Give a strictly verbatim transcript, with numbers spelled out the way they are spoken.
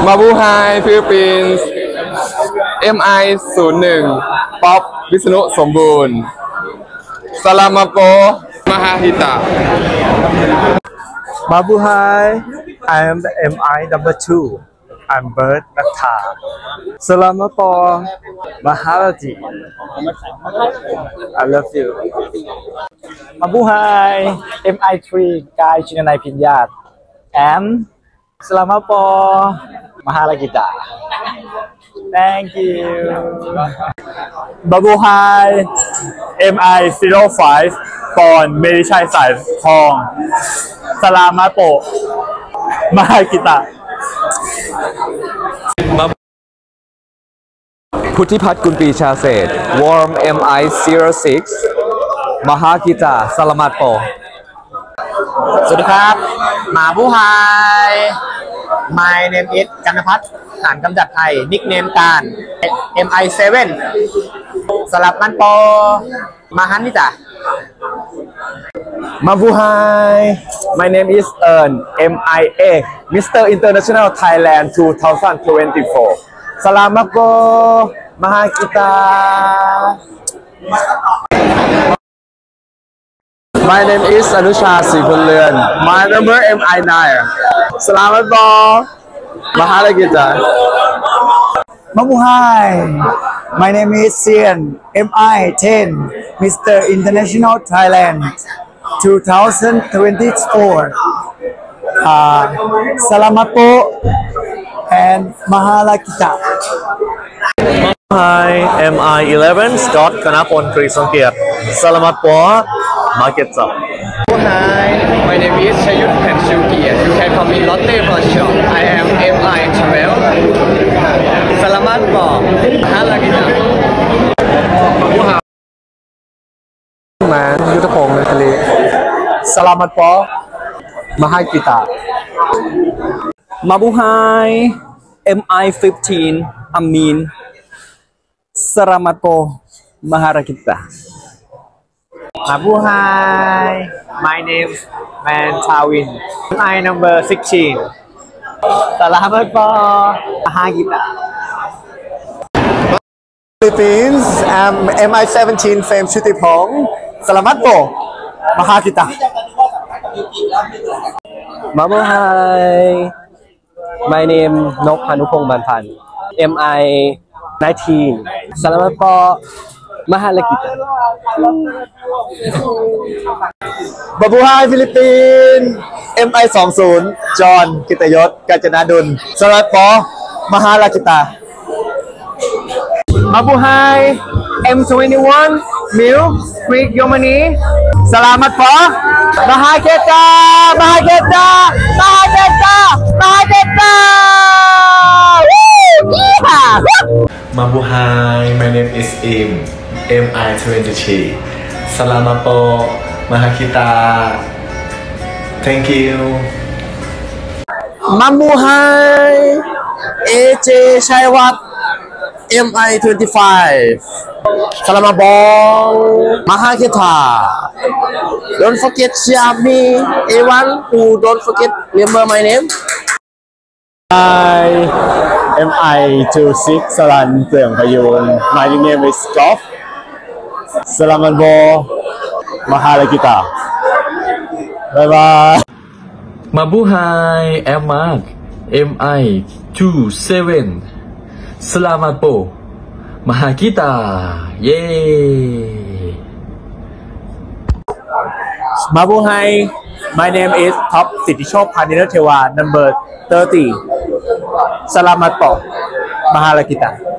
มาบูไฮฟิลิปปินส์ เอ็ม ไอ ศูนย์หนึ่ง ป๊อปวิษณุสมบูรณ์สลามาโปมหาฮิตา Mabu Hai, I am the M I number two. I'm Bert Natha. Selamat po, Maharati. I love you. Mabu Hai, M I three, Kai Chinanai Pinyat. And Selamat po, Mahalagita. Thank you. Mabu Hai, M I zero five, Pon Merichai Sai Thong. Selamat po, Mahalagita. พุทธิพัฒน์กุลปีชาเศษ Warm เอ็ม ไอ ศูนย์หก มหากิตาสลามัดโปสวัสดีครับมาบูไฮ My name is กันพัฒน์หานกำจัดไทย นิกเนมการ เอ็ม ไอ เซเว่น สลับมันโปมาฮันนี่จ้ะ Mabu Hai, my name is Ern, M I A, Mister International Thailand twenty twenty-four. Selamat po, Mahakita. My name is Anusha Sipulleon. My number M I nine. Selamat po, Mahakita. Mabu Hai, my name is Sian, M I ten, Mister International Thailand twenty twenty-four. Uh, Selamat po and Mahalakita. Hi, M I eleven, Scott Kanapon Trisongkiat. Selamat po, Mahakita. Hi, my name is Chayut Pensukiat. You can call me Lotte for short. I am M I twelve. Selamat po, Mahalakita. มายุทธพงศ์ในทะเล Selamat po, Mahakita. Mabu Hai, M I fifteen, Amin. Selamat po, Maharakita. Mabu Hai, my name is Man Tawin, M I number sixteen. Selamat po, Mahagita. Philippines, I'm M I seventeen, Fame Sutipong. Selamat po, Mahakita. Mabu Hai, my name Nok Hanupong Banpan. M I nineteen. Selamat po, Mahalakita. Mabu Hai, Philippines, M I twenty, John Kitayot Kajanadun. Selamat po, Mahalakita. Mabu Hai, M twenty-one, Mil, Creek Yomani. Selamat po, Mahagita, Mahagita, Mahagita, Mahagita. Mabu Hai, my name is Im, M I twenty-three. Selamat po, Mahakita. Thank you. Mabu Hai, A J Chaiwat, M I twenty-five. Selamat bong, Mahakita. Don't forget Xiaomi A one who don't forget remember my name. Hi, M I twenty-six, Saran Teung Payun. My name is Goff. Selamat bo, Mahalakita. Bye bye. Mabu Hai, M Mark, M I twenty-seven. Selamat po, Mahakita. Yay. Mabu Hai, my name is Top Siddhishop Paninathewa, number thirty. Selamat po, Mahalakita.